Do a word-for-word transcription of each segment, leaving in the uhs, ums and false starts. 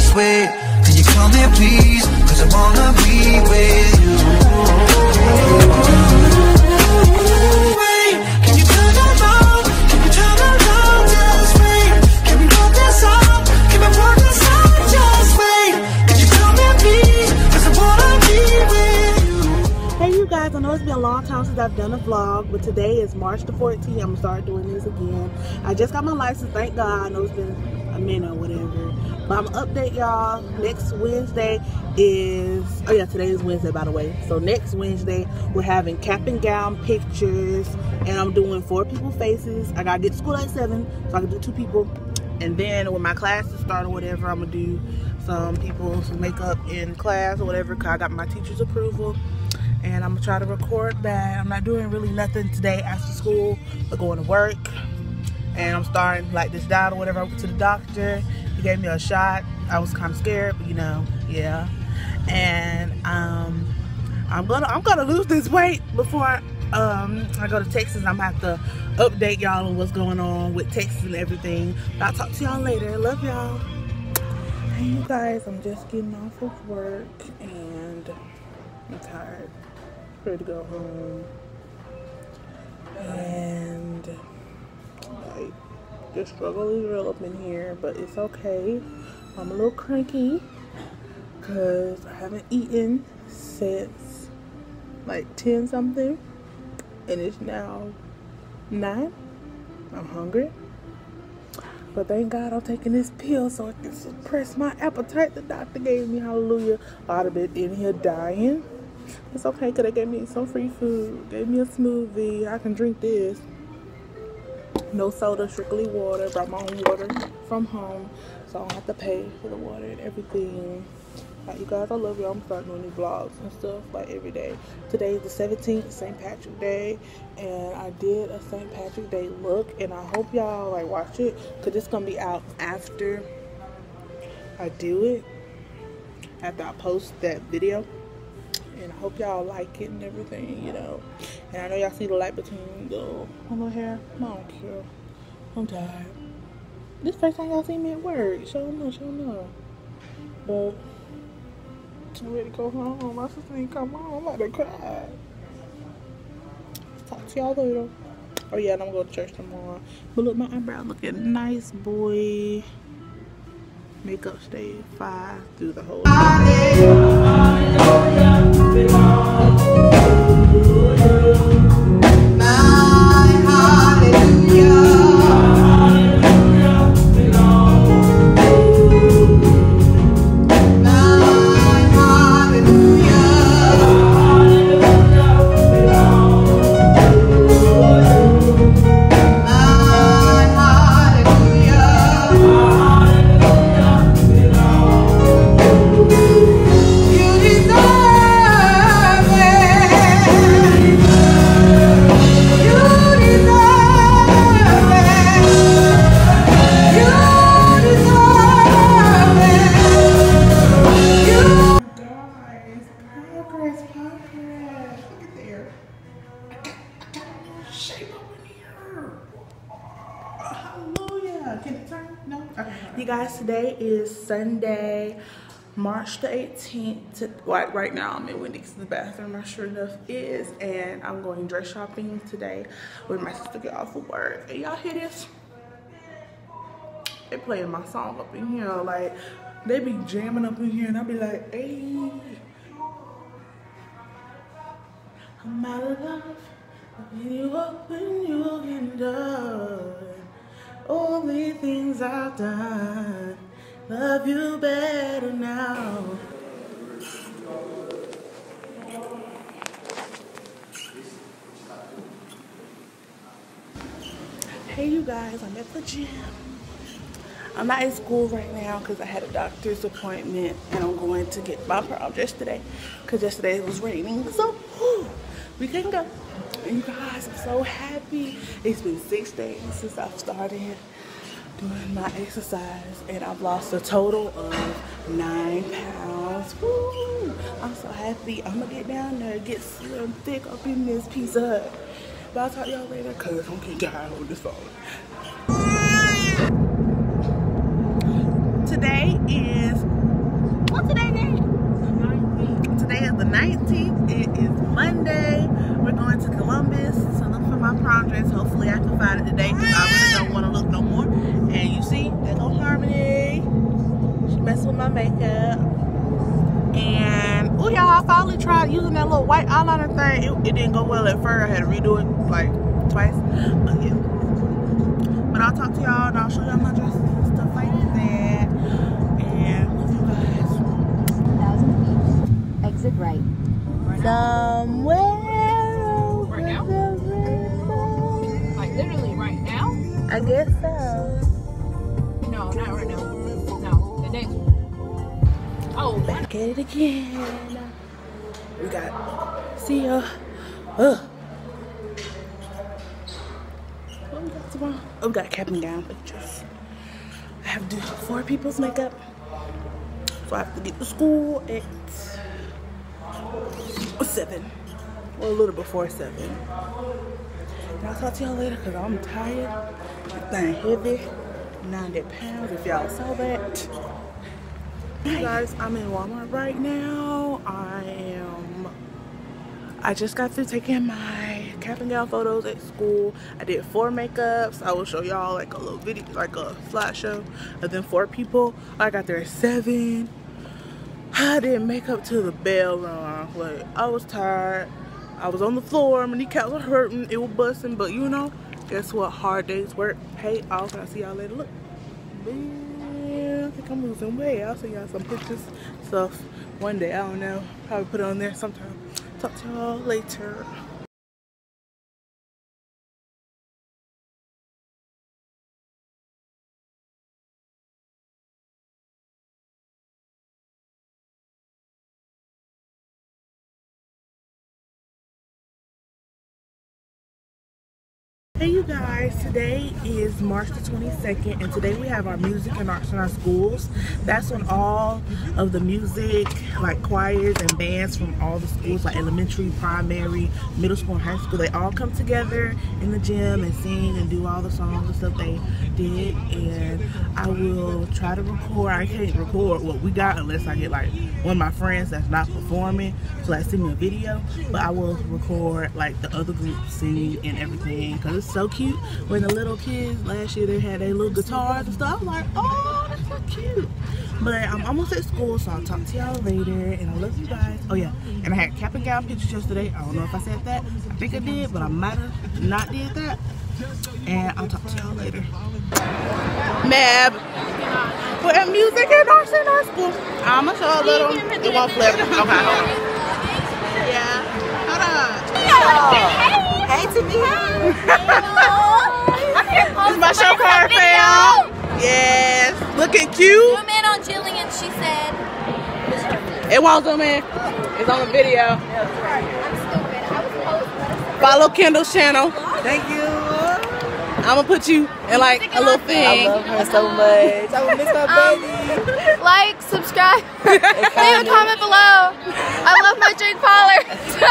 just wait. Can you come here please, cause I wanna be with you. Wait, can you turn around, can you turn around, just wait. Can we work this out, can we work this out, just wait. Can you come here please, cause I wanna be with you. Hey you guys, I know it's been a long time since I've done a vlog, but today is March the fourteenth. I'm gonna start doing this again. I just got my license, thank God. I know it's been a minute or whatever. But I'm gonna update y'all. Next Wednesday is, oh yeah, today is Wednesday by the way. So next Wednesday, we're having cap and gown pictures, and I'm doing four people faces. I gotta get to school at seven, so I can do two people. And then when my classes start or whatever, I'm gonna do some people's makeup in class or whatever, cause I got my teacher's approval. And I'm gonna try to record that. I'm not doing really nothing today after school, but going to work. And I'm starting like this diet or whatever. I went to the doctor. He gave me a shot. I was kind of scared, but you know, yeah. And um, I'm gonna I'm gonna lose this weight before um, I go to Texas. I'm gonna have to update y'all on what's going on with Texas and everything. But I'll talk to y'all later. Love y'all. Hey you guys, I'm just getting off of work and I'm tired. Ready to go home. And like, the struggle is real up in here, but it's okay. I'm a little cranky because I haven't eaten since like ten something, and it's now nine. I'm hungry, but thank God I'm taking this pill so it can suppress my appetite. The doctor gave me, hallelujah. I'd have been in here dying. It's okay because they gave me some free food, gave me a smoothie. I can drink this. No soda, strictly water. Brought my own water from home, so I don't have to pay for the water and everything. Like, you guys, I love y'all. I'm starting doing new vlogs and stuff like every day. Today is the seventeenth, Saint Patrick's Day, and I did a Saint Patrick's Day look, and I hope y'all like watch it because it's gonna be out after I do it, after I post that video. And I hope y'all like it and everything, you know. And I know y'all see the light between the on my hair. I don't care. I'm tired. This first time y'all see me at work. Show them, show them. But I'm ready to go home. My sister ain't come home. I'm about to cry. Talk to y'all later. Oh yeah, and I'm going to church tomorrow. But look, my eyebrow looking nice, boy. Makeup stayed five through the whole day. You guys, today is Sunday, March the eighteenth. Right, right now I'm in Wendy's bathroom, I sure enough is, and I'm going dress shopping today with my sister get off of work. And y'all hear this? They playing my song up in here, like they be jamming up in here, and I be like, hey, I'm out of love. When you up when you get done. Only things I've done, love you better now. Hey you guys, I'm at the gym. I'm not in school right now because I had a doctor's appointment and I'm going to get my prom dress today because yesterday it was raining, so whew, we couldn't go. And you guys, I'm so happy. It's been six days since I've started doing my exercise and I've lost a total of nine pounds. Woo! I'm so happy. I'm gonna get down there, get slim thick up in this pizza hut. But I'll talk to y'all later because I'm getting tired on this phone. Today is guys. Hopefully I can find it today because I really don't want to look no more. And you see, there go Harmony. She messed with my makeup. And oh y'all, I finally tried using that little white eyeliner thing. It, it didn't go well at first. I had to redo it like twice. But yeah. But I'll talk to y'all and I'll show y'all my dresses and stuff like that. And love you guys. Thousand feet. Exit right. Somewhere. Right now? Like literally right now? I guess so. No, not right now. No, the next one. Oh, Back at it again. We got see ya. Ugh. What we got tomorrow? Oh, we got cap and gown pictures. I have to do four people's makeup. So I have to get to school at seven. Well, a little before seven. And I'll talk to y'all later because I'm tired. This thing heavy. ninety pounds if y'all saw that. Hey guys, I'm in Walmart right now. I am I just got through taking my cap and gown photos at school. I did four makeups. I will show y'all like a little video, like a slideshow of them four people. I got there at seven. I did makeup till the bell rung. Like I was tired. I was on the floor. My kneecaps were hurting. It was busting, but you know, guess what? Hard days work pay off. I'll see y'all later. Look. I think I'm losing weight. I'll send y'all some pictures, stuff one day. I don't know. Probably put it on there sometime. Talk to y'all later. Hey you guys, today is March the twenty-second and today we have our music and arts in our schools. That's when all of the music, like choirs and bands from all the schools, like elementary, primary, middle school and high school, they all come together in the gym and sing and do all the songs and stuff they did. And I will try to record. I can't record what we got unless I get like one of my friends that's not performing to like send me a video, but I will record like the other groups singing and everything because it's so cute. When the little kids last year, they had their little guitars and stuff. I was like, oh, that's so cute. But I'm almost at school, so I'll talk to y'all later. And I love you guys. Oh yeah, and I had cap and gown pictures yesterday. I don't know if I said that. I think I did, but I might have not did that. And I'll talk to y'all later. Mab, we're at music and arts in our school. I'm gonna show a little. It won't flip. Okay, hold on. Yeah, hold on. Hey to me. This is my show card, fam. Yes, looking cute. Zoom in on Jillian, she said. It won't zoom in. It's on the video. I'm stupid. I was posting. Follow Kendall's channel. Thank you. I'm gonna put you in like a little thing. I love her so much. I will miss my baby. Like, subscribe, leave a comment below. I love my drink parlor.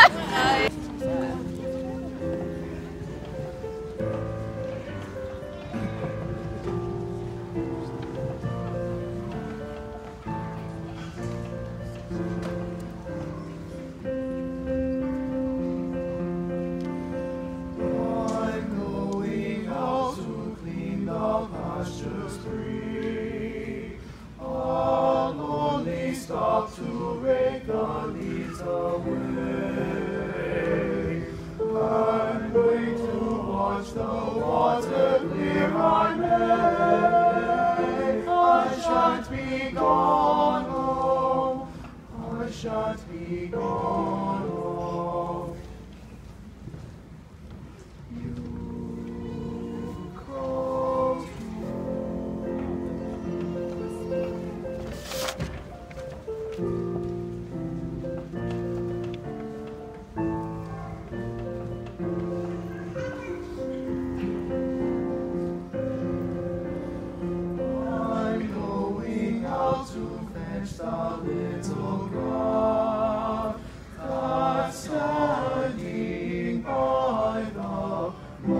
Stop to rake the leaves away. I'm going to watch the water clear my way. I shan't be gone long. I shan't be gone long. You called a little God that's standing by the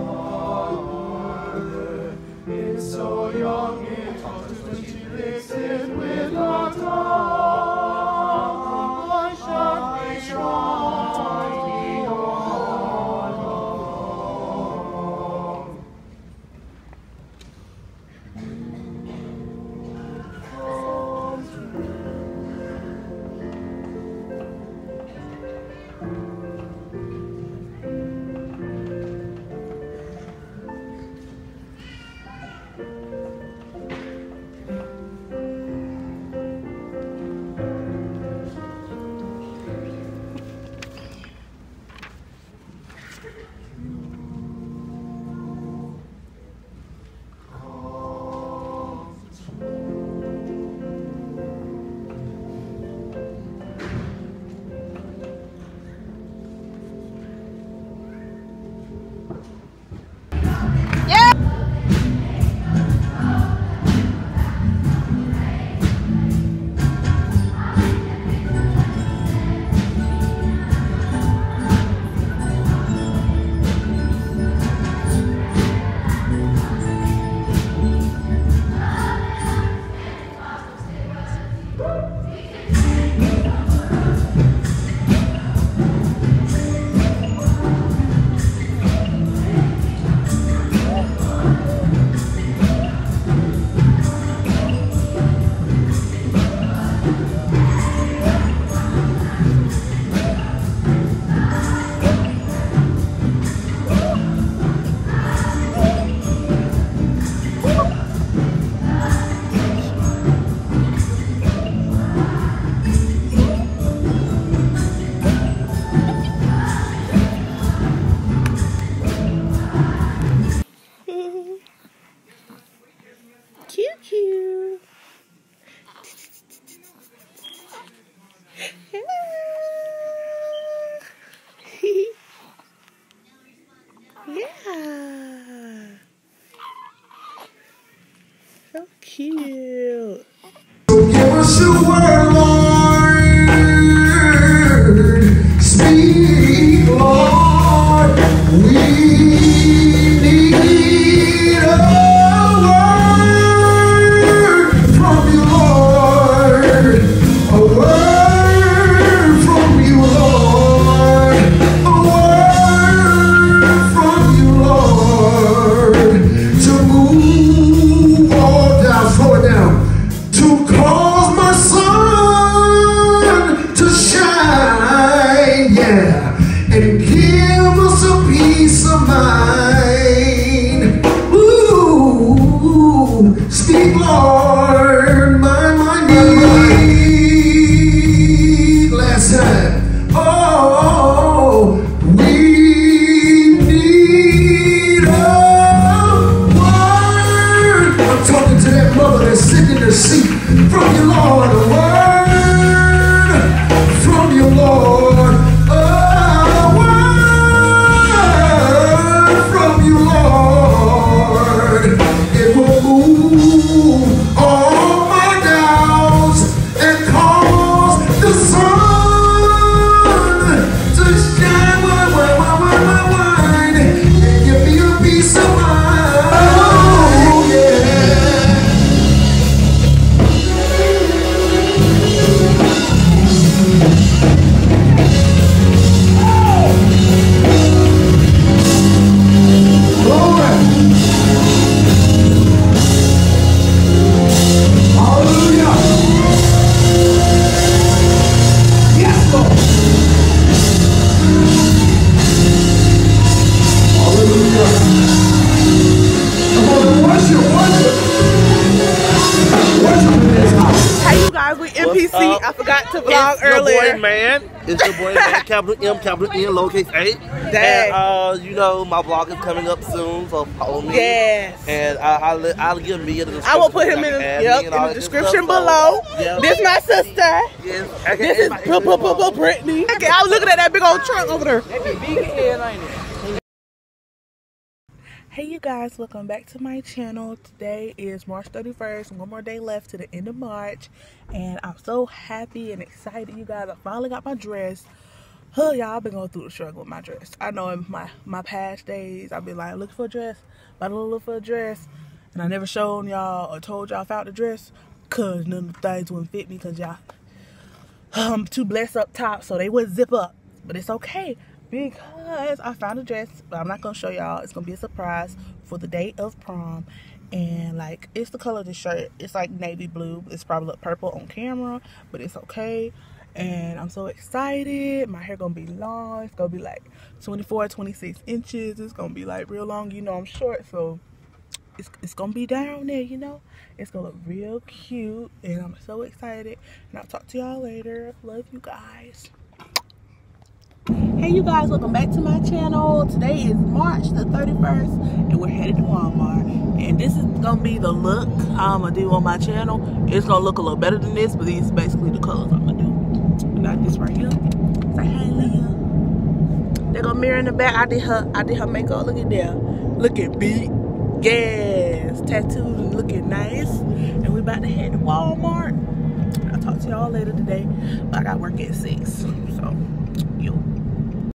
mother. It's so young it totters when she licks it with her tongue. I shall be strong. P C. Uh, I forgot to vlog it's earlier. Your boy, man. It's your boy, man. Capital M, capital N, lowercase A. Dang. And, uh, you know, my vlog is coming up soon, so follow me. Yes. And I, I'll, I'll give Mia the description. I will put him in, Add yep, me and in all the that description stuff, so, below. yeah. This my sister. Yes. Okay, This is my- Br- Br- Br- Br- Brittany. Okay, I was looking at that big old trunk over there. That be big head, ain't it? Hey you guys, welcome back to my channel. Today is March thirty-first, one more day left to the end of March, and I'm so happy and excited, you guys. I finally got my dress. Huh, y'all, I've been going through the struggle with my dress. I know in my, my past days, I've been like looking for a dress, about to look for a dress, and I never showed y'all or told y'all I found the dress, cause none of the things wouldn't fit me, cause y'all, I'm too blessed up top, so they would zip up, but it's okay. Because I found a dress, but I'm not going to show y'all. It's going to be a surprise for the day of prom. And, like, it's the color of the shirt. It's, like, navy blue. It's probably look purple on camera, but it's okay. And I'm so excited. My hair going to be long. It's going to be, like, twenty-four, twenty-six inches. It's going to be, like, real long. You know I'm short, so it's, it's going to be down there, you know. It's going to look real cute. And I'm so excited. And I'll talk to y'all later. Love you guys. Hey you guys, welcome back to my channel. Today is March the thirty-first and we're headed to Walmart, and this is gonna be the look I'm gonna do on my channel. It's gonna look a little better than this, but these are basically the colors I'm gonna do. Not this right here. Say hey Leah. They got a mirror in the back. I did her I did her makeup. Look at there. Looking big. Yes. Tattooed and looking nice. And we about to head to Walmart. I'll talk to y'all later today. But I got work at six. So yo.